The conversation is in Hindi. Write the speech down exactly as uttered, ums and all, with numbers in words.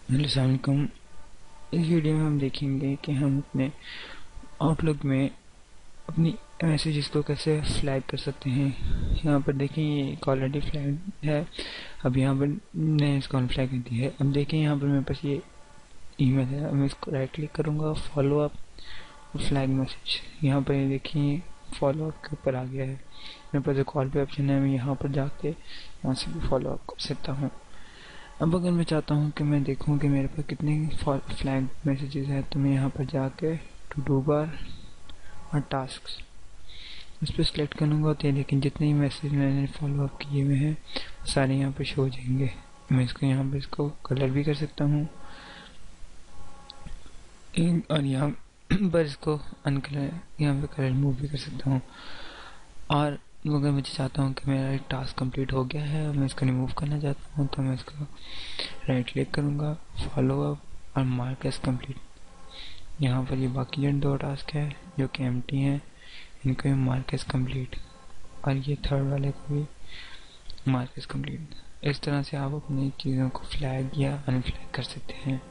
हेलो, अस्सलाम वालेकुम। इस वीडियो में हम देखेंगे कि हम अपने आउटलुक में अपनी मैसेजेस को कैसे फ्लैग कर सकते हैं। यहाँ पर देखें, ये एक ऑलरेडी फ्लैग है। अब यहाँ पर मैंने इसको अनफ्लैग कर दिया है। अब देखें, यहाँ पर मेरे पास ये ईमेल है। अब मैं इसको राइट क्लिक करूँगा, फॉलो अप और फ्लैग मैसेज। यहाँ पर ये देखिए, फॉलो अप के ऊपर आ गया है। मेरे पास एक कॉल पे ऑप्शन है, मैं यहाँ पर जाके यहाँ से भी फॉलो अप कर सकता हूँ। अब अगर मैं चाहता हूँ कि मैं देखूँ कि मेरे पास कितने फ्लैग मैसेजेस हैं, तो मैं यहाँ पर जाके टू डू बार और टास्क इस पर सिलेक्ट करूँगा। तो ये लेकिन जितने ही मैसेज मैंने फॉलो अप किए हुए हैं सारे यहाँ पर शो हो जाएंगे। मैं इसको यहाँ पर इसको कलर भी कर सकता हूँ और यहाँ पर इसको अनकलर यहाँ पर कलर मूव भी कर सकता हूँ। और अगर मैं चाहता हूँ कि मेरा एक टास्क कंप्लीट हो गया है और मैं इसको रिमूव करना चाहता हूँ, तो मैं इसको राइट क्लिक करूँगा, फॉलो अप और मार्क एज कंप्लीट। यहाँ पर ये बाकी जो दो टास्क है जो कि एम्प्टी हैं, इनको भी मार्क एज कंप्लीट, और ये थर्ड वाले को भी मार्क एज कंप्लीट। इस तरह से आप अपनी चीज़ों को फ्लैग या अनफ्लैग कर सकते हैं।